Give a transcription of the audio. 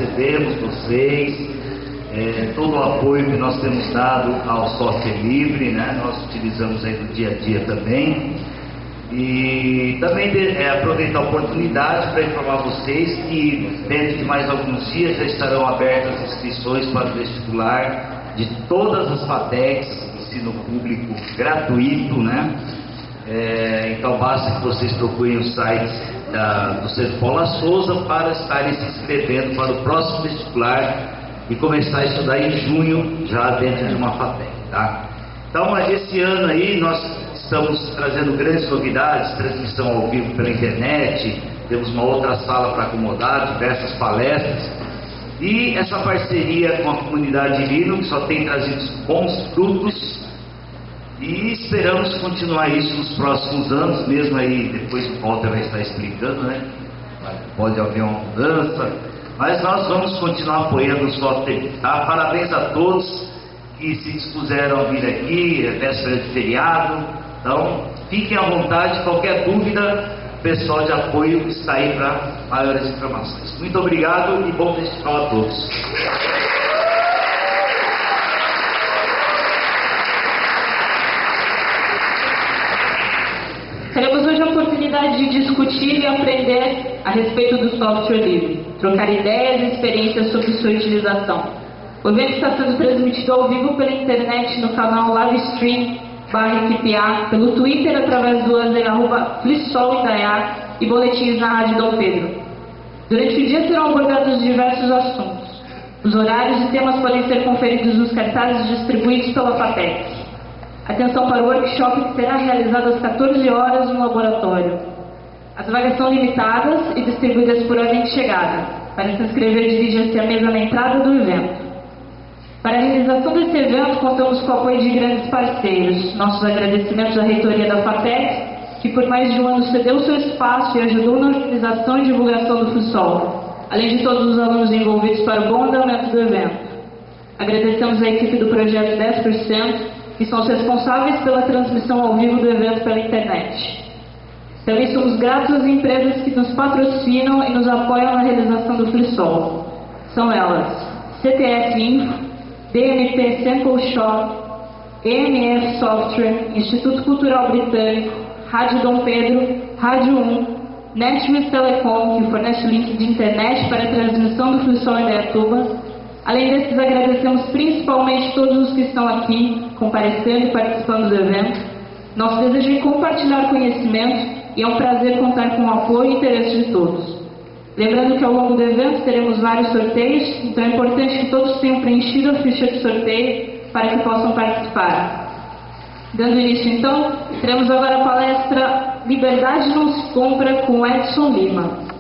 recebemos vocês, todo o apoio que nós temos dado ao software livre, né? Nós utilizamos aí no dia a dia também. E também aproveitar a oportunidade para informar vocês que dentro de mais alguns dias já estarão abertas as inscrições para o vestibular de todas as FATECs, ensino público gratuito, né? Então basta que vocês procurem o site do Centro Paula Souza para estarem se inscrevendo para o próximo vestibular e começar a estudar em junho já dentro de uma FATEC, tá? Então, mas esse ano aí nós estamos trazendo grandes novidades, transmissão ao vivo pela internet, temos uma outra sala para acomodar, diversas palestras, e essa parceria com a comunidade Linux só tem trazido bons frutos, e esperamos continuar isso nos próximos anos, mesmo aí, depois o Walter vai estar explicando, né? Pode haver uma mudança, mas nós vamos continuar apoiando o software, tá? Parabéns a todos que se dispuseram a vir aqui, é véspera de feriado. Então, fiquem à vontade, qualquer dúvida, o pessoal de apoio está aí para maiores informações. Muito obrigado e bom festival a todos. Teremos hoje a oportunidade de discutir e aprender a respeito do software livre, trocar ideias e experiências sobre sua utilização. O evento está sendo transmitido ao vivo pela internet no canal Livestream/equipa, pelo Twitter através do user @FlissolIndaiá e boletins na Rádio Dom Pedro. Durante o dia serão abordados diversos assuntos. Os horários e temas podem ser conferidos nos cartazes distribuídos pela FATEC. Atenção para o workshop que será realizado às 14 horas no laboratório. As vagas são limitadas e distribuídas por ordem de chegada. Para se inscrever, dirija-se à mesa na entrada do evento. Para a realização desse evento, contamos com o apoio de grandes parceiros. Nossos agradecimentos à reitoria da FATEC, que por mais de um ano cedeu seu espaço e ajudou na organização e divulgação do FUSOL, além de todos os alunos envolvidos para o bom andamento do evento. Agradecemos a equipe do projeto 10%, que são os responsáveis pela transmissão ao vivo do evento pela internet. Também somos gratos às empresas que nos patrocinam e nos apoiam na realização do FLISOL. São elas: CTF Info, DMP Sample Shop, EMF Software, Instituto Cultural Britânico, Rádio Dom Pedro, Rádio 1, Netwist Telecom, que fornece o link de internet para a transmissão do FLISOL em Indaiatuba. Além desses, agradecemos principalmente todos os que estão aqui, comparecendo e participando do evento. Nosso desejo é compartilhar conhecimento e é um prazer contar com o apoio e interesse de todos. Lembrando que ao longo do evento teremos vários sorteios, então é importante que todos tenham preenchido a ficha de sorteio para que possam participar. Dando início então, teremos agora a palestra Liberdade Não Se Compra com Edson Lima.